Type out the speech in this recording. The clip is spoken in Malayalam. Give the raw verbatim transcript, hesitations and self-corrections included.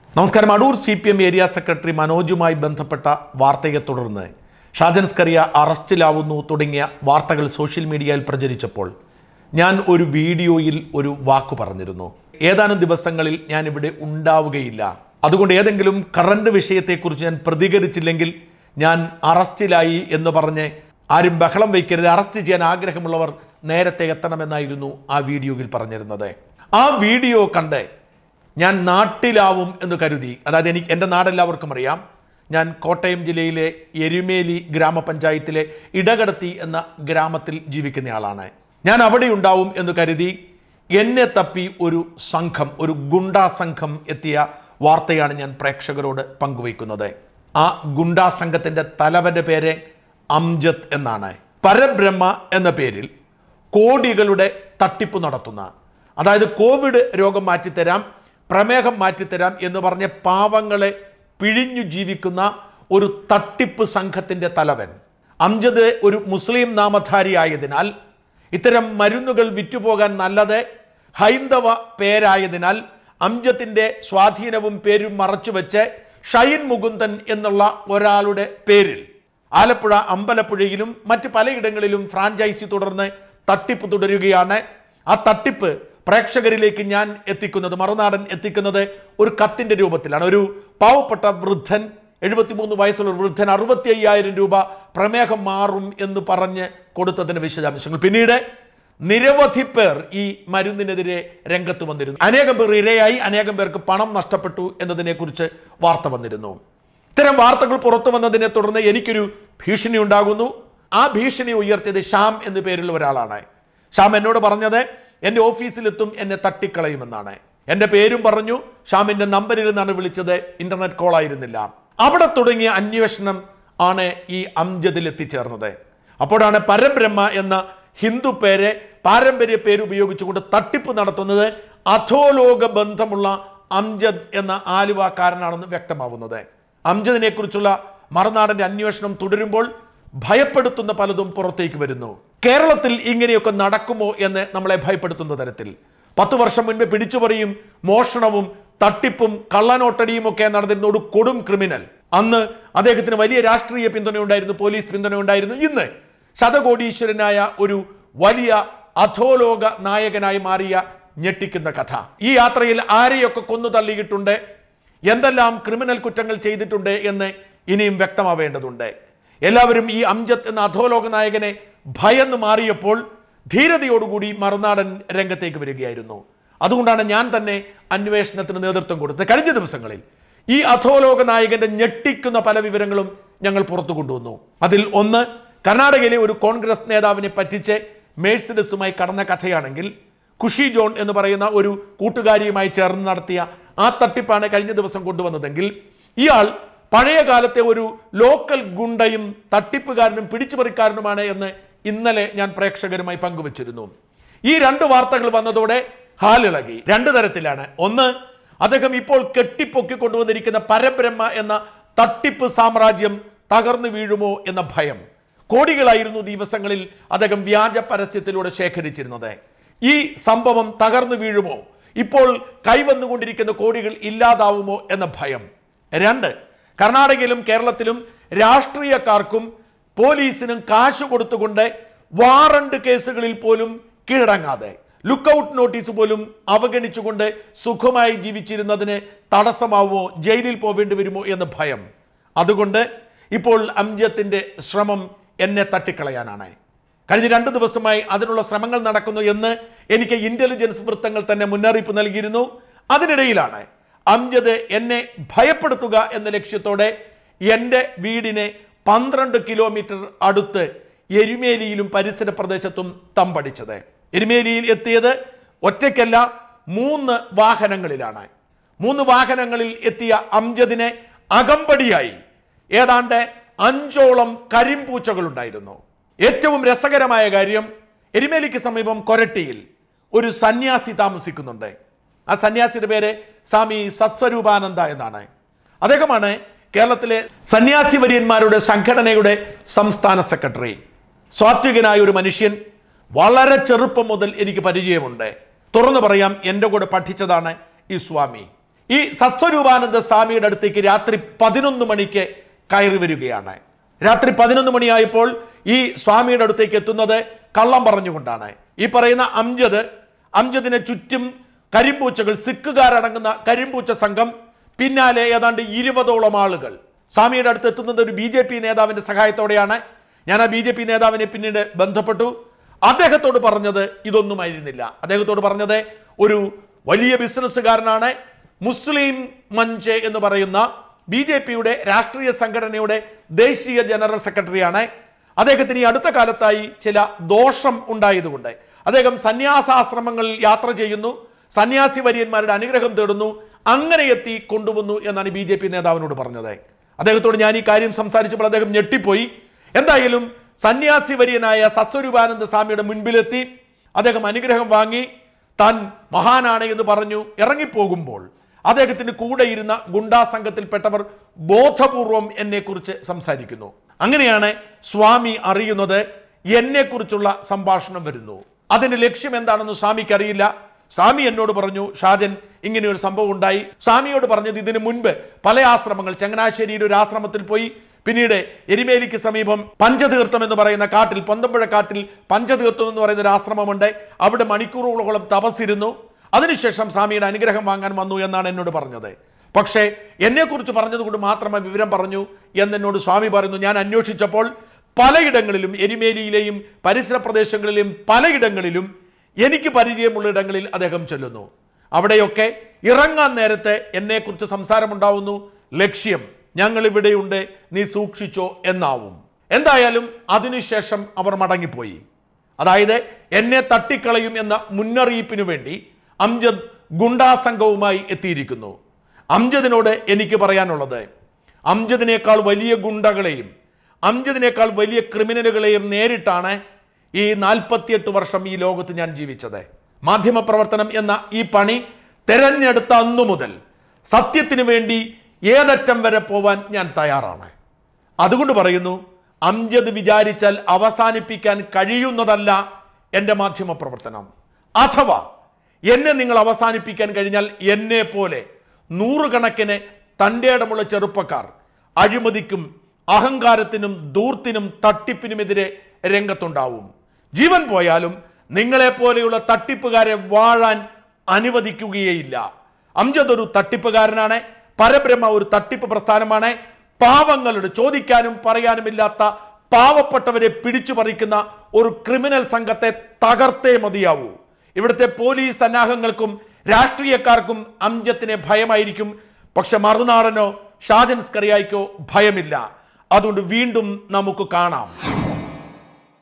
നമസ്കാരം. Adoor C P M area secretary മനോജുമായി ബന്ധപ്പെട്ട വാർത്തയെ തുടർന്ന് ഷാജൻ സ്കറിയ അറസ്റ്റിലാവുന്നു തുടങ്ങിയ വാർത്തകൾ സോഷ്യൽ മീഡിയയിൽ പ്രചരിച്ചപ്പോൾ ഞാൻ ഒരു വീഡിയോയിൽ ഒരു വാക്ക് പറഞ്ഞിരുന്നു. ഏതാനും ദിവസങ്ങളിൽ ഞാൻ ഇവിടെ ഉണ്ടാവുകയില്ല, അതുകൊണ്ട് ഏതെങ്കിലും കറണ്ട് വിഷയത്തെക്കുറിച്ച് ഞാൻ പ്രതികരിച്ചില്ലെങ്കിൽ ഞാൻ അറസ്റ്റിലായി എന്ന് പറഞ്ഞ് ആരും ബഹളം വയ്ക്കരുത്, അറസ്റ്റ് ചെയ്യാൻ ആഗ്രഹമുള്ളവർ നേരത്തെ എത്തണമെന്നായിരുന്നു ആ വീഡിയോയിൽ പറഞ്ഞിരുന്നത്. ആ വീഡിയോ കണ്ട് ഞാൻ നാട്ടിലാവും എന്ന് കരുതി. അതായത് എനിക്ക് എൻ്റെ നാടെല്ലാവർക്കും അറിയാം. ഞാൻ കോട്ടയം ജില്ലയിലെ എരുമേലി ഗ്രാമപഞ്ചായത്തിലെ ഇടകടത്തി എന്ന ഗ്രാമത്തിൽ ജീവിക്കുന്നയാളാണ്. ഞാൻ അവിടെ ഉണ്ടാവും എന്ന് കരുതി എന്നെ തപ്പി ഒരു സംഘം, ഒരു ഗുണ്ടാ സംഘം എത്തിയ വാർത്തയാണ് ഞാൻ പ്രേക്ഷകരോട് പങ്കുവയ്ക്കുന്നത്. ആ ഗുണ്ടാ സംഘത്തിൻ്റെ തലവൻ്റെ പേര് അംജദ് എന്നാണ്. പരബ്രഹ്മ എന്ന പേരിൽ കോടികളുടെ തട്ടിപ്പ് നടത്തുന്ന, അതായത് കോവിഡ് രോഗം മാറ്റിത്തരാം, പ്രമേഹം മാറ്റിത്തരാം എന്ന് പറഞ്ഞ് പാവങ്ങളെ പിഴിഞ്ഞു ജീവിക്കുന്ന ഒരു തട്ടിപ്പ് സംഘത്തിൻ്റെ തലവൻ അംജദ് ഒരു മുസ്ലിം നാമധാരിയായതിനാൽ, ഇത്തരം മരുന്നുകൾ വിറ്റുപോകാൻ നല്ലത് ഹൈന്ദവ പേരായതിനാൽ അംജദിൻ്റെ സ്വാധീനവും പേരും മറച്ചുവെച്ച് ഷൈൻ മുകുന്ദൻ എന്നുള്ള ഒരാളുടെ പേരിൽ ആലപ്പുഴ അമ്പലപ്പുഴയിലും മറ്റ് പലയിടങ്ങളിലും ഫ്രാഞ്ചൈസി തുടർന്ന് തട്ടിപ്പ് തുടരുകയാണ്. ആ തട്ടിപ്പ് പ്രേക്ഷകരിലേക്ക് ഞാൻ എത്തിക്കുന്നത്, മറുനാടൻ എത്തിക്കുന്നത് ഒരു കത്തിൻ്റെ രൂപത്തിലാണ്. ഒരു പാവപ്പെട്ട വൃദ്ധൻ, എഴുപത്തിമൂന്ന് വയസ്സുള്ള വൃദ്ധൻ അറുപത്തി അയ്യായിരം രൂപ പ്രമേഹം മാറും എന്ന് പറഞ്ഞ് കൊടുത്തതിന് വിശദാംശങ്ങൾ. പിന്നീട് നിരവധി പേർ ഈ മരുന്നിനെതിരെ രംഗത്ത് വന്നിരുന്നു. അനേകം പേർ ഇരയായി, അനേകം പേർക്ക് പണം നഷ്ടപ്പെട്ടു എന്നതിനെക്കുറിച്ച് വാർത്ത വന്നിരുന്നു. ഇത്തരം വാർത്തകൾ പുറത്തു വന്നതിനെ തുടർന്ന് എനിക്കൊരു ഭീഷണി ഉണ്ടാകുന്നു. ആ ഭീഷണി ഉയർത്തിയത് ശ്യാം എന്നു പേരുള്ള ഒരാളാണ്. ശ്യാം എന്നോട് പറഞ്ഞത് എൻ്റെ ഓഫീസിലെത്തും, എന്നെ തട്ടിക്കളയുമെന്നാണ്. എൻ്റെ പേരും പറഞ്ഞു, ഷ്യാമിൻ്റെ നമ്പറിൽ നിന്നാണ് വിളിച്ചത്, ഇൻ്റർനെറ്റ് കോൾ ആയിരുന്നില്ല. അവിടെ തുടങ്ങിയ അന്വേഷണം ആണ് ഈ അംജദിൽ എത്തിച്ചേർന്നത്. അപ്പോഴാണ് പരബ്രഹ്മ എന്ന ഹിന്ദു പേര്, പാരമ്പര്യ പേര് ഉപയോഗിച്ചുകൊണ്ട് തട്ടിപ്പ് നടത്തുന്നത് അധോലോക ബന്ധമുള്ള അംജദ് എന്ന ആലുവാക്കാരനാണെന്ന് വ്യക്തമാവുന്നത്. അംജദിനെ കുറിച്ചുള്ള മറുനാടൻ്റെ അന്വേഷണം തുടരുമ്പോൾ ഭയപ്പെടുത്തുന്ന പലതും പുറത്തേക്ക് വരുന്നു. കേരളത്തിൽ ഇങ്ങനെയൊക്കെ നടക്കുമോ എന്ന് നമ്മളെ ഭയപ്പെടുത്തുന്ന തരത്തിൽ പത്തു വർഷം മുൻപ് പിടിച്ചുപറിയും മോഷണവും തട്ടിപ്പും കള്ളനോട്ടടിയും ഒക്കെ നടന്നിരുന്ന ഒരു കൊടും ക്രിമിനൽ. അന്ന് അദ്ദേഹത്തിന് വലിയ രാഷ്ട്രീയ പിന്തുണയുണ്ടായിരുന്നു, പോലീസ് പിന്തുണയുണ്ടായിരുന്നു. ഇന്ന് ശതകോടീശ്വരനായ ഒരു വലിയ അധോലോക നായകനായി മാറിയ ഞെട്ടിക്കുന്ന കഥ. ഈ യാത്രയിൽ ആരെയൊക്കെ കൊന്നു തള്ളിയിട്ടുണ്ട്, എന്തെല്ലാം ക്രിമിനൽ കുറ്റങ്ങൾ ചെയ്തിട്ടുണ്ട് എന്ന് ഇനിയും വ്യക്തമാവേണ്ടതുണ്ട്. എല്ലാവരും ഈ അംജദ് എന്ന അധോലോക നായകനെ ഭയന്ന് മാറിയപ്പോൾ ധീരതയോടുകൂടി മറുനാടൻ രംഗത്തേക്ക് വരികയായിരുന്നു. അതുകൊണ്ടാണ് ഞാൻ തന്നെ അന്വേഷണത്തിന് നേതൃത്വം കൊടുത്തത്. കഴിഞ്ഞ ദിവസങ്ങളിൽ ഈ അധോലോക നായകന്റെ ഞെട്ടിക്കുന്ന പല വിവരങ്ങളും ഞങ്ങൾ പുറത്തു കൊണ്ടുവന്നു. അതിൽ ഒന്ന്, കർണാടകയിലെ ഒരു കോൺഗ്രസ് നേതാവിനെ പറ്റിച്ച് മേഴ്സിഡസുമായി കടന്ന കഥയാണെങ്കിൽ, ഖുഷി ജോൺ എന്ന് പറയുന്ന ഒരു കൂട്ടുകാരിയുമായി ചേർന്ന് നടത്തിയ ആ തട്ടിപ്പാണ് കഴിഞ്ഞ ദിവസം കൊണ്ടുവന്നതെങ്കിൽ, ഇയാൾ പഴയ കാലത്തെ ഒരു ലോക്കൽ ഗുണ്ടയും തട്ടിപ്പുകാരനും പിടിച്ചുപറിക്കാരനുമാണ് എന്ന് ഇന്നലെ ഞാൻ പ്രേക്ഷകരുമായി പങ്കുവച്ചിരുന്നു. ഈ രണ്ട് വാർത്തകൾ വന്നതോടെ ഹാലിളകി. രണ്ട് തരത്തിലാണ്. ഒന്ന്, അദ്ദേഹം ഇപ്പോൾ കെട്ടിപ്പൊക്കി കൊണ്ടുവന്നിരിക്കുന്ന പരബ്രഹ്മ എന്ന തട്ടിപ്പ് സാമ്രാജ്യം തകർന്നു വീഴുമോ എന്ന ഭയം. കോടികളായിരുന്നു ദിവസങ്ങളിൽ അദ്ദേഹം വ്യാജ പരസ്യത്തിലൂടെ ശേഖരിച്ചിരുന്നത്. ഈ സംഭവം തകർന്നു വീഴുമോ, ഇപ്പോൾ കൈവന്നുകൊണ്ടിരിക്കുന്ന കോടികൾ ഇല്ലാതാവുമോ എന്ന ഭയം. രണ്ട്, കർണാടകയിലും കേരളത്തിലും രാഷ്ട്രീയക്കാർക്കും പോലീസിനും കാശ് കൊടുത്തുകൊണ്ട് വാറണ്ട് കേസുകളിൽ പോലും കീഴടങ്ങാതെ, ലുക്കൌട്ട് നോട്ടീസ് പോലും അവഗണിച്ചുകൊണ്ട് സുഖമായി ജീവിച്ചിരുന്നതിന് തടസ്സമാവുമോ, ജയിലിൽ പോവേണ്ടി വരുമോ എന്ന ഭയം. അതുകൊണ്ട് ഇപ്പോൾ അംജദിന്റെ ശ്രമം എന്നെ തട്ടിക്കളയാനാണ്. കഴിഞ്ഞ രണ്ട് ദിവസമായി അതിനുള്ള ശ്രമങ്ങൾ നടക്കുന്നു എന്ന് എനിക്ക് ഇന്റലിജൻസ് വൃത്തങ്ങൾ തന്നെ മുന്നറിയിപ്പ് നൽകിയിരുന്നു. അതിനിടയിലാണ് അംജദ് എന്നെ ഭയപ്പെടുത്തുക എന്ന ലക്ഷ്യത്തോടെ എൻ്റെ വീടിനെ പന്ത്രണ്ട് കിലോമീറ്റർ അടുത്ത് എരുമേലിയിലും പരിസര പ്രദേശത്തും തമ്പടിച്ചത്. എരുമേലിയിൽ എത്തിയത് ഒറ്റയ്ക്കല്ല, മൂന്ന് വാഹനങ്ങളിലാണ്. മൂന്ന് വാഹനങ്ങളിൽ എത്തിയ അംജദിനെ അകമ്പടിയായി ഏതാണ്ട് അഞ്ചോളം കരിമ്പൂച്ചകളുണ്ടായിരുന്നു. ഏറ്റവും രസകരമായ കാര്യം, എരുമേലിക്ക് സമീപം കൊരട്ടിയിൽ ഒരു സന്യാസി താമസിക്കുന്നുണ്ട്. ആ സന്യാസിയുടെ പേര് സ്വാമി സത്സ്വരൂപാനന്ദ എന്നാണ്. അദ്ദേഹമാണ് കേരളത്തിലെ സന്യാസി വര്യന്മാരുടെ സംഘടനയുടെ സംസ്ഥാന സെക്രട്ടറി. സാത്വികനായ ഒരു മനുഷ്യൻ, വളരെ ചെറുപ്പം മുതൽ എനിക്ക് പരിചയമുണ്ട്. തുറന്നു പറയാം, എൻ്റെ കൂടെ പഠിച്ചതാണ് ഈ സ്വാമി. ഈ സത്സ്വരൂപാനന്ദ സ്വാമിയുടെ അടുത്തേക്ക് രാത്രി പതിനൊന്ന് മണിക്ക് കയറി വരികയാണ്. രാത്രി പതിനൊന്ന് മണിയായപ്പോൾ ഈ സ്വാമിയുടെ അടുത്തേക്ക് എത്തുന്നത് കള്ളം പറഞ്ഞുകൊണ്ടാണ്. ഈ പറയുന്ന അംജദ് അംജദിനെ ചുറ്റും കരിമ്പൂച്ചകൾ, സിഖുകാരടങ്ങുന്ന കരിമ്പൂച്ച സംഘം, പിന്നാലെ ഏതാണ്ട് ഇരുപതോളം ആളുകൾ. സ്വാമിയുടെ അടുത്ത് എത്തുന്നത് ഒരു ബി ജെ പി നേതാവിന്റെ സഹായത്തോടെയാണ്. ഞാൻ ആ ബി ജെ പി നേതാവിനെ പിന്നീട് ബന്ധപ്പെട്ടു. അദ്ദേഹത്തോട് പറഞ്ഞത് ഇതൊന്നുമായിരുന്നില്ല. അദ്ദേഹത്തോട് പറഞ്ഞത് ഒരു വലിയ ബിസിനസ്സുകാരനാണ്, മുസ്ലിം മഞ്ച് എന്ന് പറയുന്ന ബി ജെ പിയുടെ രാഷ്ട്രീയ സംഘടനയുടെ ദേശീയ ജനറൽ സെക്രട്ടറിയാണ്. അദ്ദേഹത്തിന് ഈ അടുത്ത കാലത്തായി ചില ദോഷം ഉണ്ടായതുകൊണ്ട് അദ്ദേഹം സന്യാസാശ്രമങ്ങളിൽ യാത്ര ചെയ്യുന്നു, സന്യാസി വര്യന്മാരുടെ അനുഗ്രഹം തേടുന്നു, അങ്ങനെ എത്തി കൊണ്ടുവന്നു എന്നാണ് ബി ജെ പി നേതാവിനോട് പറഞ്ഞത്. അദ്ദേഹത്തോട് ഞാൻ ഈ കാര്യം സംസാരിച്ചപ്പോൾ അദ്ദേഹം ഞെട്ടിപ്പോയി. എന്തായാലും സന്യാസി വര്യനായ സത്സ്വരൂപാനന്ദ സ്വാമിയുടെ മുൻപിലെത്തി അദ്ദേഹം അനുഗ്രഹം വാങ്ങി താൻ മഹാനാണ് എന്ന് പറഞ്ഞു ഇറങ്ങിപ്പോകുമ്പോൾ അദ്ദേഹത്തിന് കൂടെ ഇരുന്ന ഗുണ്ടാ സംഘത്തിൽപ്പെട്ടവർ ബോധപൂർവം എന്നെക്കുറിച്ച് സംസാരിക്കുന്നു. അങ്ങനെയാണ് സ്വാമി അറിയുന്നത് എന്നെക്കുറിച്ചുള്ള സംഭാഷണം വരുന്നു. അതിന്റെ ലക്ഷ്യം എന്താണെന്ന് സ്വാമിക്ക് അറിയില്ല. സ്വാമി എന്നോട് പറഞ്ഞു, ഷാജൻ ഇങ്ങനെ ഒരു സംഭവം ഉണ്ടായി. സ്വാമിയോട് പറഞ്ഞത് ഇതിനു മുൻപ് പല ആശ്രമങ്ങൾ, ചങ്ങനാശ്ശേരിയുടെ ഒരു ആശ്രമത്തിൽ പോയി, പിന്നീട് എരിമേലിക്ക് സമീപം പഞ്ചതീർത്ഥം എന്ന് പറയുന്ന കാട്ടിൽ, പൊന്തമ്പുഴ കാട്ടിൽ പഞ്ചതീർത്ഥം എന്ന് പറയുന്ന ഒരു ആശ്രമമുണ്ട്. അവിടെ മണിക്കൂറുകളോളം തപസ്സിരുന്നു. അതിനുശേഷം സ്വാമിയുടെ അനുഗ്രഹം വാങ്ങാൻ വന്നു എന്നാണ് എന്നോട് പറഞ്ഞത്. പക്ഷേ എന്നെക്കുറിച്ച് പറഞ്ഞതുകൊണ്ട് മാത്രമേ വിവരം പറഞ്ഞു എന്നെന്നോട് സ്വാമി പറയുന്നു. ഞാൻ അന്വേഷിച്ചപ്പോൾ പലയിടങ്ങളിലും, എരിമേലിയിലെയും പരിസര പ്രദേശങ്ങളിലെയും പലയിടങ്ങളിലും എനിക്ക് പരിചയമുള്ള ഇടങ്ങളിൽ അദ്ദേഹം ചെല്ലുന്നു. അവിടെയൊക്കെ ഇറങ്ങാൻ നേരത്തെ എന്നെക്കുറിച്ച് സംസാരമുണ്ടാവുന്നു. ലക്ഷ്യം ഞങ്ങൾ ഇവിടെയുണ്ട്, നീ സൂക്ഷിച്ചോ എന്നാവും. എന്തായാലും അതിനുശേഷം അവർ മടങ്ങിപ്പോയി. അതായത് എന്നെ തട്ടിക്കളയും എന്ന മുന്നറിയിപ്പിനു വേണ്ടി അംജദ് ഗുണ്ടാസംഘവുമായി എത്തിയിരിക്കുന്നു. അംജദിനോട് എനിക്ക് പറയാനുള്ളത്, അംജദിനേക്കാൾ വലിയ ഗുണ്ടകളെയും അംജദിനേക്കാൾ വലിയ ക്രിമിനലുകളെയും നേരിട്ടാണ് ഈ നാൽപ്പത്തിയെട്ട് വർഷം ഈ ലോകത്ത് ഞാൻ ജീവിച്ചത്. മാധ്യമപ്രവർത്തനം എന്ന ഈ പണി തെരഞ്ഞെടുത്ത അന്നു മുതൽ സത്യത്തിനു വേണ്ടി ഏതറ്റം വരെ പോവാൻ ഞാൻ തയ്യാറാണ്. അതുകൊണ്ട് പറയുന്നു, അംജദ് വിചാരിച്ചാൽ അവസാനിപ്പിക്കാൻ കഴിയുന്നതല്ല എൻ്റെ മാധ്യമപ്രവർത്തനം. അഥവാ എന്നെ നിങ്ങൾ അവസാനിപ്പിക്കാൻ കഴിഞ്ഞാൽ എന്നെ പോലെ നൂറുകണക്കിന് തൻ്റെ ഇടമുള്ള ചെറുപ്പക്കാർ അഴിമതിക്കും അഹങ്കാരത്തിനും ധൂർത്തിനും തട്ടിപ്പിനുമെതിരെ രംഗത്തുണ്ടാവും. ജീവൻ പോയാലും നിങ്ങളെപ്പോലെയുള്ള തട്ടിപ്പുകാരെ വാഴാൻ അനുവദിക്കുകയേയില്ല. അംജദ് ഒരു തട്ടിപ്പുകാരനാണ്. പരബ്രഹ്മ ഒരു തട്ടിപ്പ് പ്രസ്ഥാനമാണ്. പാവങ്ങളുടെ, ചോദിക്കാനും പറയാനുമില്ലാത്ത പാവപ്പെട്ടവരെ പിടിച്ചു പറിക്കുന്ന ഒരു ക്രിമിനൽ സംഘത്തെ തകർത്തേ മതിയാവൂ. ഇവിടുത്തെ പോലീസ് സന്നാഹങ്ങൾക്കും രാഷ്ട്രീയക്കാർക്കും അംജദിനെ ഭയമായിരിക്കും. പക്ഷെ മറുനാടനോ ഷാജൻ സ്കറിയായ്ക്കോ ഭയമില്ല. അതുകൊണ്ട് വീണ്ടും നമുക്ക് കാണാം.